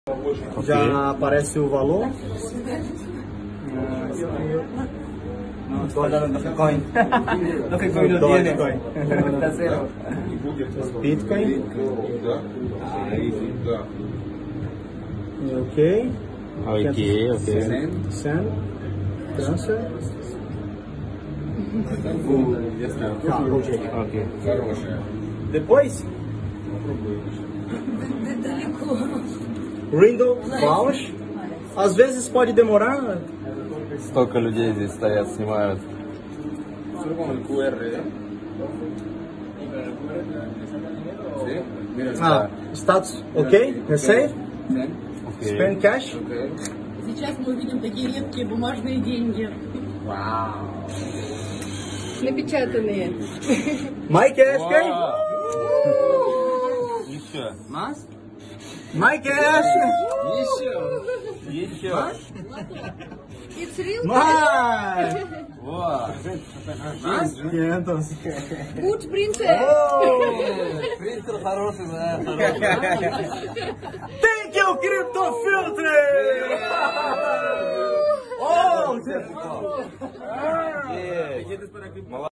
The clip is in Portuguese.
Okay. Já aparece o valor. $2 Dogecoin. Dogecoin no tiene. Está cero. Bitcoin. Ok. Ok. Send. Transfer. Tá, ok. Depois. Window Flash. Às vezes pode demorar. Столько людей здесь стоят, снимают. Status ok? Receive? Spend cash? Сейчас мы увидим такие редкие бумажные деньги. Напечатанные. My cash, ok? Еще. My cash! Еще. It's real. My! Во. 500. Good printer. Принтер хороший, да. Thank you, Crypto Filter! Oh!